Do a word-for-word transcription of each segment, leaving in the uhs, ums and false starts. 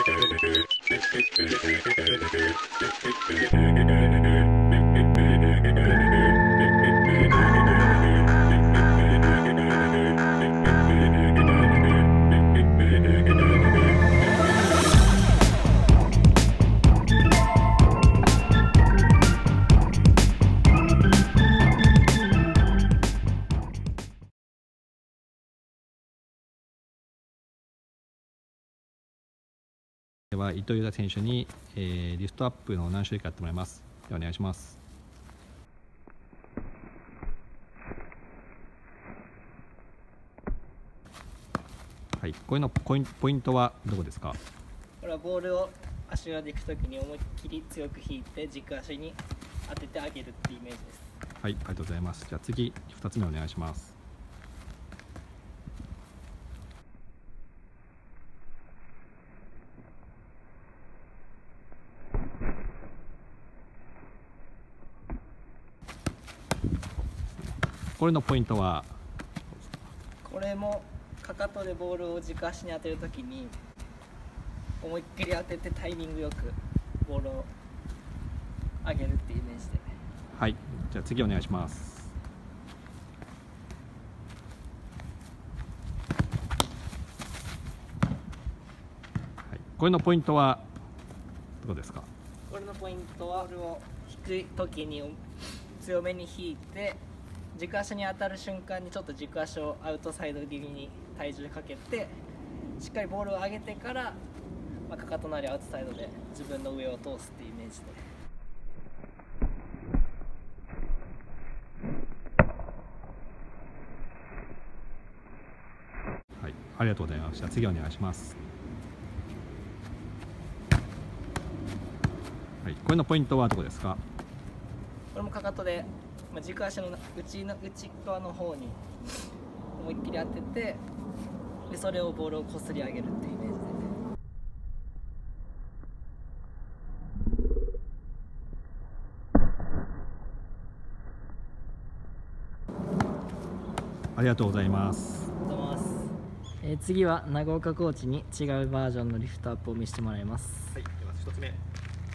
では伊藤優太選手に、えー、リフトアップの何種類かやってもらいます。ではお願いします。はい、これのポインポイントはどこですか？ これはボールを足裏でいくときに思いっきり強く引いて軸足に当ててあげるっていうイメージです。 はい、ありがとうございます。じゃあ次ふたつめお願いします。これのポイントは？ これもかかとでボールを軸足に当てるときに思いっきり当ててタイミングよくボールを上げるっていうイメージで。 はい、じゃあ次お願いします。はい、これのポイントはどこですか？ これのポイントはボールを引くときに強めに引いて軸足に当たる瞬間にちょっと軸足をアウトサイド気味に体重かけてしっかりボールを上げてから、まあ、かかとなりアウトサイドで自分の上を通すっていうイメージで。 はい、ありがとうございます。じゃあ次お願いします。はい、これのポイントはどこですか？ これもかかとで、まあ、軸足の内の内側の方に思いっきり当ててでそれをボールをこすり上げるっていうイメージで。 ありがとうございます。 えー、次は長岡コーチに違うバージョンのリフトアップを見せてもらいます。 はい、ではひとつめ。はい、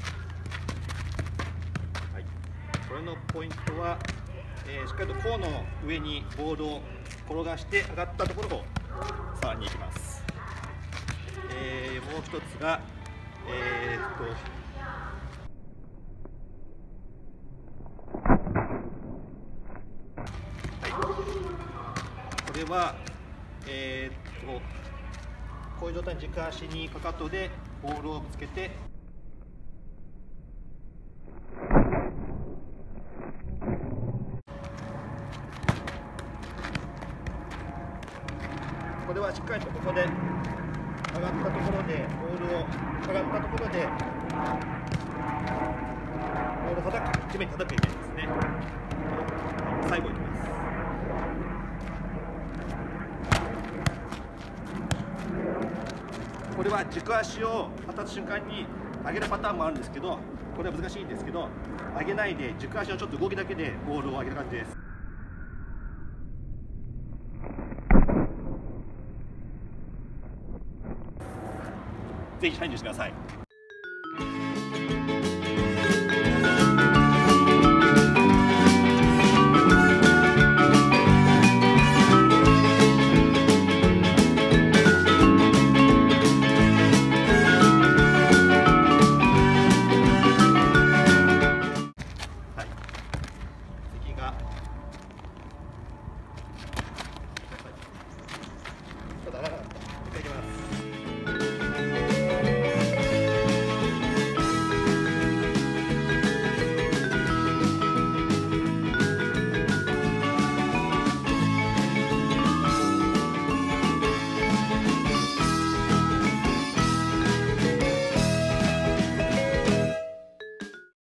これのポイントは、えー、しっかりと甲の上にボールを転がして上がったところをさらにいきます。えー、もう一つが、えー、っとこれは、えー、っとこういう状態に軸足にかかとでボールをぶつけてこれはしっかりとここで上がったところでボールを上がったところでボールを叩く、地面に叩くイメージですね。最後いきます。これは軸足を当たった瞬間に上げるパターンもあるんですけど、これは難しいんですけど、上げないで軸足のちょっと動きだけでボールを上げる感じです。ぜひチャレンジしてください。